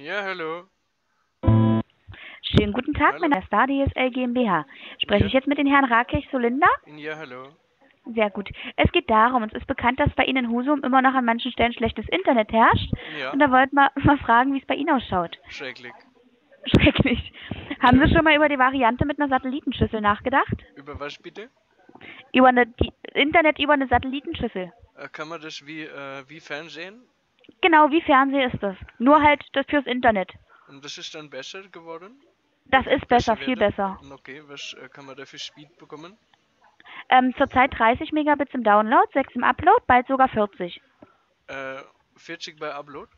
Ja, hallo. Schönen guten Tag, mein Hallo. Name ist Star DSL GmbH. Spreche Ja, ich jetzt mit den Herrn Rakesh-Solinda? ja, hallo. Sehr gut. Es geht darum, es ist bekannt, dass bei Ihnen in Husum immer noch an manchen Stellen schlechtes Internet herrscht. Und Ja, da wollten wir mal fragen, wie es bei Ihnen ausschaut. schrecklich. Schrecklich. Haben Ja. Sie schon mal über die Variante mit einer Satellitenschüssel nachgedacht? Über was bitte? Internet über eine Satellitenschüssel. Kann man das wie Fernsehen? Genau, wie Fernsehen ist das. Nur Mhm. halt das fürs Internet. Und das ist dann besser geworden? Das Wird ist besser, besser viel werden? besser. Okay, was kann man da für Speed bekommen? Zurzeit 30 Megabits im Download, 6 im Upload, bald sogar 40. Äh, 40 bei Upload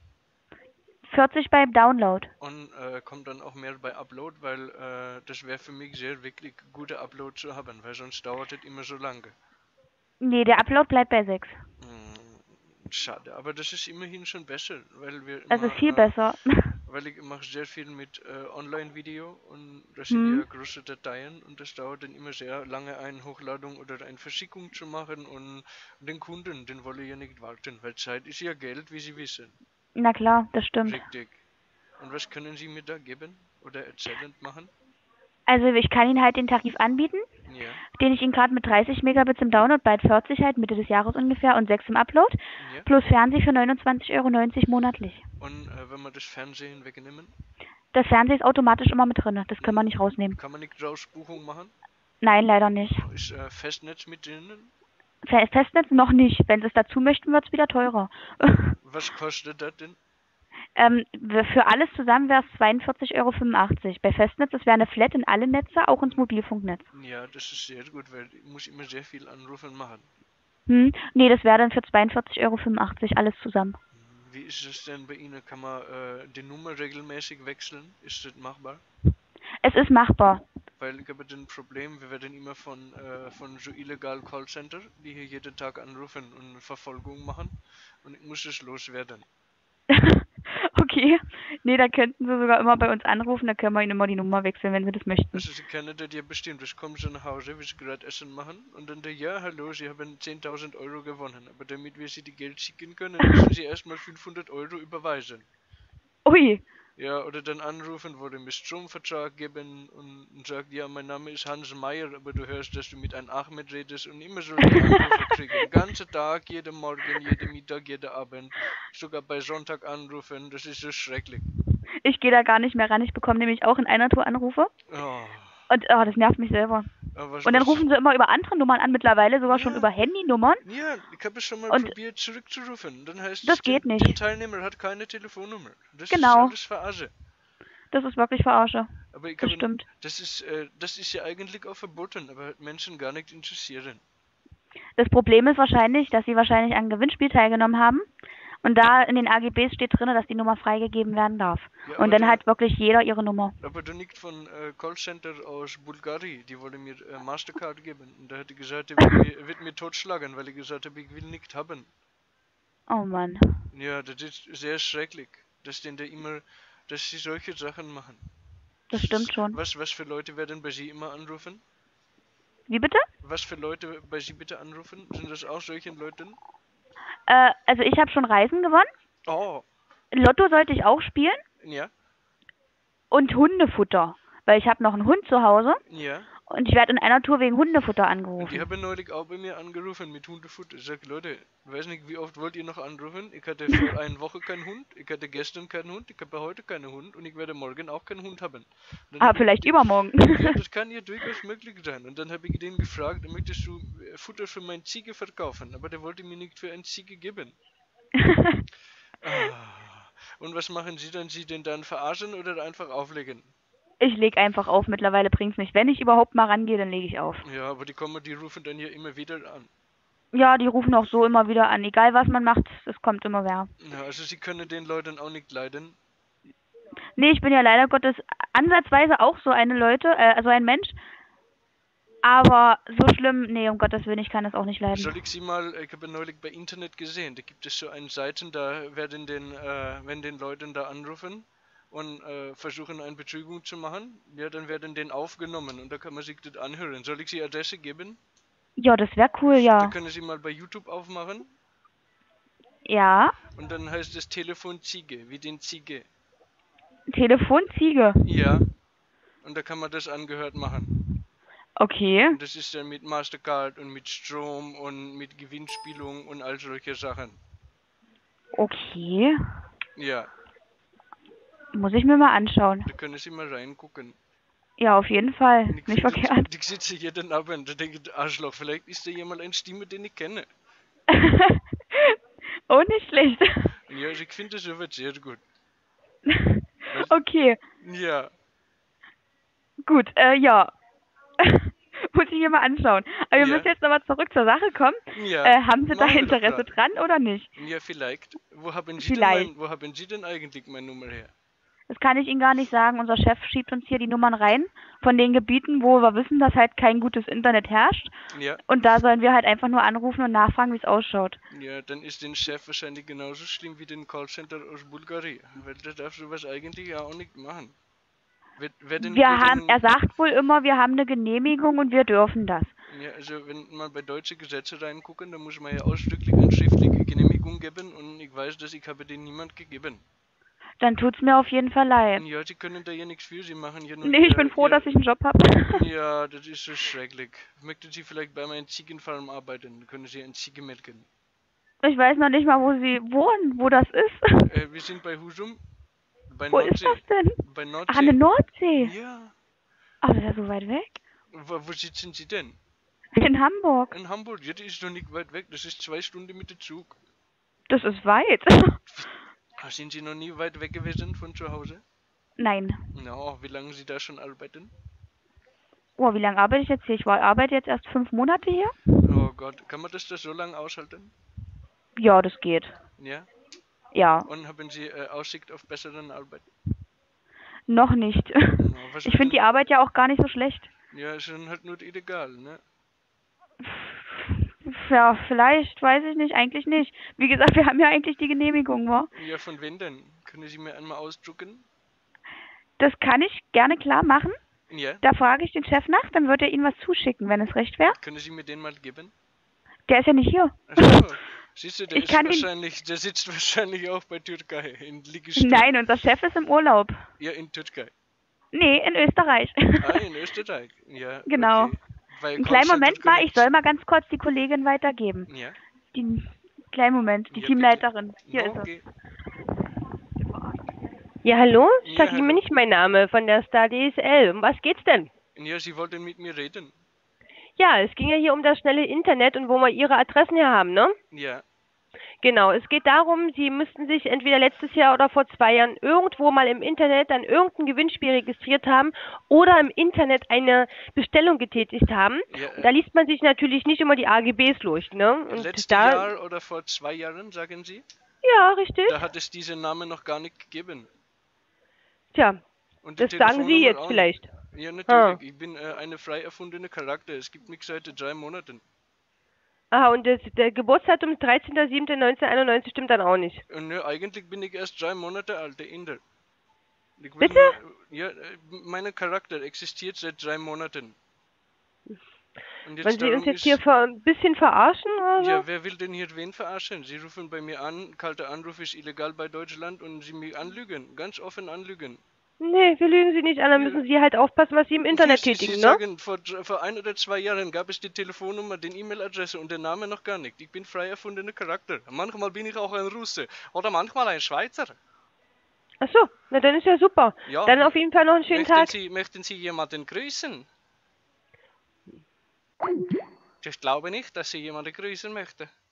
40 beim Download. und kommt dann auch mehr bei Upload, weil das wäre für mich sehr wirklich guter Upload zu haben, weil sonst dauert es immer so lange. Nee, der Upload bleibt bei 6. Schade, aber das ist immerhin schon besser, weil wir Also immer viel besser. weil ich mache sehr viel mit Online-Video und das sind Hm? ja große Dateien und das dauert dann immer sehr lange, eine Hochdladung oder eine Verschickung zu machen und den Kunden, den wolle ich ja nicht warten, weil Zeit ist ja Geld, wie Sie wissen. Na klar, das stimmt. Richtig. Und was können Sie mir da geben oder erzählend machen? Also ich kann Ihnen halt den Tarif anbieten, Ja, den ich Ihnen gerade mit 30 Megabits im Download, bald 40 halt, Mitte des Jahres ungefähr und 6 im Upload, ja. plus Fernseh für 29,90 € monatlich. Und wenn wir das Fernsehen wegnehmen, Das Fernseh ist automatisch immer mit drin, das können wir nicht rausnehmen. kann man nicht Rausbuchung machen? Nein, leider nicht. Ist Festnetz mit drinnen? Festnetz noch nicht. Wenn Sie es dazu möchten, wird es wieder teurer. Was kostet das denn? Für alles zusammen wäre es 42,85 € Bei Festnetz, das wäre eine Flat in alle Netze, auch ins Mobilfunknetz. Ja, das ist sehr gut, weil ich muss immer sehr viel anrufen machen. Nee, das wäre dann für 42,85 € alles zusammen. Wie ist es denn bei Ihnen? Kann man die Nummer regelmäßig wechseln? Ist das machbar? Es ist machbar. Weil ich habe ein Problem, wir werden immer von so illegalen Callcenter, die hier jeden Tag anrufen und Verfolgung machen und ich muss es loswerden. Okay. Nee, da könnten Sie sogar immer bei uns anrufen, da können wir Ihnen immer die Nummer wechseln, wenn Sie das möchten. Also Sie kennen das ja bestimmt, ich komme so nach Hause, wie Sie gerade Essen machen und dann der, ja, hallo, Sie haben 10.000 € gewonnen, aber damit wir Sie die Geld schicken können, müssen Sie erstmal 500 € überweisen. Ui. Ja, oder dann anrufen, wo du mir Stromvertrag geben und sagt, ja, mein Name ist Hans Meyer, aber du hörst, dass du mit einem Ahmed redest und immer solche Anrufe kriegen. Den ganzen Tag, jeden Morgen, jeden Mittag, jeden Abend, sogar bei Sonntag anrufen, das ist so schrecklich. Ich gehe da gar nicht mehr ran. Ich bekomme nämlich auch in einer Tour Anrufe. Oh, Und das nervt mich selber. aber Und dann rufen sie immer über andere Nummern an, mittlerweile sogar schon ja, über Handynummern. ja, ich habe es schon mal Und probiert zurückzurufen. Dann heißt das es, geht den nicht. Teilnehmer hat keine Telefonnummer. Das ist Genau. alles verarsche. Das ist wirklich Verarsche. Aber ich Das habe, stimmt. das ist ja eigentlich auch verboten, aber hat Menschen gar nicht interessieren. Das Problem ist wahrscheinlich, dass sie wahrscheinlich an Gewinnspiel teilgenommen haben. Und da in den AGBs steht drin, dass die Nummer freigegeben werden darf. Ja, Und dann hat wirklich jeder ihre Nummer. aber du nicht von Callcenter aus Bulgarien, die wollte mir Mastercard geben. Und da hat die gesagt, wird mir totschlagen, weil ich gesagt habe, ich will nicht haben. Oh Mann. Ja, das ist sehr schrecklich, dass denn da immer, dass sie solche Sachen machen. Das stimmt schon. Was für Leute werden bei Sie immer anrufen? Wie bitte? Was für Leute bei Sie bitte anrufen? Sind das auch solche Leute? Also ich habe schon Reisen gewonnen. Oh, Lotto sollte ich auch spielen. ja, Und Hundefutter. Weil ich habe noch einen Hund zu Hause. ja. Und ich werde in einer Tour wegen Hundefutter Und die angerufen. haben neulich auch bei mir angerufen mit Hundefutter. Ich sag, Leute, ich weiß nicht, wie oft wollt ihr noch anrufen? Ich hatte vor einer Woche keinen Hund, ich hatte gestern keinen Hund, ich habe heute keinen Hund und ich werde morgen auch keinen Hund haben. Und dann Ah, hab ich vielleicht übermorgen. ja, das kann ja durchaus möglich sein. Und dann habe ich den gefragt, möchtest du Futter für meine Ziege verkaufen? Aber der wollte mir nicht für eine Ziege geben. Ah. Und was machen Sie dann? Sie den dann verarschen oder einfach auflegen? Ich lege einfach auf. Mittlerweile bringt's nicht. Wenn ich überhaupt mal rangehe, dann lege ich auf. Ja, aber die rufen dann ja immer wieder an. Ja, die rufen auch so immer wieder an. Egal was man macht, es kommt immer wer. Ja, also Sie können den Leuten auch nicht leiden. Nee, ich bin ja leider Gottes ansatzweise auch so eine also ein Mensch. Aber so schlimm, nee, um Gottes Willen, ich kann das auch nicht leiden. Soll ich Sie mal, ich habe neulich bei Internet gesehen, da gibt es so eine Seite, da werden wenn den Leuten da anrufen und versuchen eine Betrügung zu machen, ja, dann werden den aufgenommen und da kann man sich das anhören. Soll ich Sie Adresse geben? Ja, das wäre cool, Da ja. können Sie mal bei YouTube aufmachen Ja, und dann heißt es Telefon Ziege, wie den Ziege. Telefonziege. Ja. Und da kann man das angehört machen. Okay. Und das ist dann mit Mastercard und mit Strom und mit Gewinnspielung und all solche Sachen. Okay. Ja, Muss ich mir mal anschauen. da können Sie mal reingucken. Ja, auf jeden Fall. Und ich Nicht finde, verkehrt. ich sitze jeden Abend und denke, Arschloch, vielleicht ist da jemand eine Stimme, den ich kenne. Oh, nicht schlecht. Und ja, also ich finde das aber sehr gut. Okay, Ja, gut, ja. Muss ich mir mal anschauen. Aber wir Ja. müssen jetzt nochmal zurück zur Sache kommen. ja. Haben Sie da Machen wir doch Interesse grad. dran oder nicht? Ja, vielleicht. Wo haben Vielleicht. Sie denn eigentlich meine Nummer her? Das kann ich Ihnen gar nicht sagen. Unser Chef schiebt uns hier die Nummern rein von den Gebieten, wo wir wissen, dass halt kein gutes Internet herrscht. Ja. Und da sollen wir halt einfach nur anrufen und nachfragen, wie es ausschaut. Ja, dann ist den Chef wahrscheinlich genauso schlimm wie den Callcenter aus Bulgarien. Weil der darf sowas eigentlich ja auch nicht machen. Er sagt wohl immer, wir haben eine Genehmigung und wir dürfen das. Ja, also wenn man bei deutschen Gesetzen reingucken, dann muss man ja ausdrücklich eine schriftliche Genehmigung geben und ich weiß, dass ich habe den niemand gegeben. Dann tut's mir auf jeden Fall leid. Ja, Sie können da ja nichts für, Sie machen ja nur... Nee, ich bin froh, dass ich einen Job habe. Ja, das ist so schrecklich. Möchten Sie vielleicht bei meiner Ziegenfarm arbeiten? Dann können Sie eine Ziege melken. Ich weiß noch nicht mal, wo Sie wohnen, wo das ist. Wir sind bei Husum. Bei Wo ist Nordsee. das denn? Bei Ach, Nordsee. an der Nordsee. Ja. Aber das ist ja so weit weg. Wo sitzen Sie denn? In Hamburg. In Hamburg. Ja, das ist doch nicht weit weg. Das ist 2 Stunden mit dem Zug. Das ist weit. Sind Sie noch nie weit weg gewesen von zu Hause? Nein. Na, wie lange Sie da schon arbeiten? Oh, wie lange arbeite ich jetzt hier? Ich arbeite jetzt erst 5 Monate hier. Oh Gott, kann man das da so lange aushalten? Ja, das geht. Ja? Ja, Und haben Sie Aussicht auf besseren Arbeit? noch nicht. was Ich finde die Arbeit ja auch gar nicht so schlecht. Ja, ist dann halt nur illegal, ne? Ja, vielleicht, weiß ich nicht, eigentlich nicht. Wie gesagt, wir haben ja eigentlich die Genehmigung, wa? Ja, von wem denn? Können Sie mir einmal ausdrucken? Das kann ich gerne klar machen. Ja. Da frage ich den Chef nach, dann wird er Ihnen was zuschicken, wenn es recht wäre. Können Sie mir den mal geben? Der ist ja nicht hier. Achso, siehst du, der sitzt wahrscheinlich auch bei Türkei in Liegestühlen. Nein, unser Chef ist im Urlaub. Ja, in Türkei. Nee, in Österreich. Ah, in Österreich. Ja. Genau. Okay. Weil Einen kleinen Moment mal, ich Callcenter soll mal ganz kurz die Kollegin weitergeben. Ja. Kleinen Moment, die Ja, Teamleiterin. Hier ist okay. Ja, hallo? Ja, Shakime hallo. nicht mein Name von der Star DSL. Um was geht's denn? Ja, Sie wollten mit mir reden. Ja, es ging ja hier um das schnelle Internet und wo wir Ihre Adressen her haben, ne? Ja. Genau, es geht darum, Sie müssten sich entweder letztes Jahr oder vor 2 Jahren irgendwo mal im Internet an irgendein Gewinnspiel registriert haben oder im Internet eine Bestellung getätigt haben. Ja, Und da liest man sich natürlich nicht immer die AGBs durch, ne? Und Letztes da, Jahr oder vor 2 Jahren, sagen Sie? ja, richtig. Da hat es diesen Namen noch gar nicht gegeben. Tja, Und die das sagen Sie Telefonnummer jetzt auch vielleicht. nicht. Ja, natürlich. Ich bin eine frei erfundene Charakter. Es gibt mich seit 3 Monaten. Aha, und der Geburtsdatum 13.07.1991 stimmt dann auch nicht. Und ne, eigentlich bin ich erst 3 Monate alt, der Inder. Bitte? Ja, mein Charakter existiert seit 3 Monaten. Und jetzt Wollen Sie uns darum jetzt hier ein bisschen verarschen oder so? Ja, wer will denn hier wen verarschen? Sie rufen bei mir an, kalter Anruf ist illegal bei Deutschland und Sie mich anlügen, ganz offen anlügen. Nee, wir lügen Sie nicht an, dann müssen Sie halt aufpassen, was Sie im Internet tätigen, Sie ne? sagen, vor 1 oder 2 Jahren gab es die Telefonnummer, den E-Mail-Adresse und den Namen noch gar nicht. Ich bin frei erfundener Charakter. Manchmal bin ich auch ein Russe oder manchmal ein Schweizer. Ach so, na dann ist ja super. Ja. Dann auf jeden Fall noch einen schönen Tag. Möchten Sie jemanden grüßen? Ich glaube nicht, dass Sie jemanden grüßen möchte.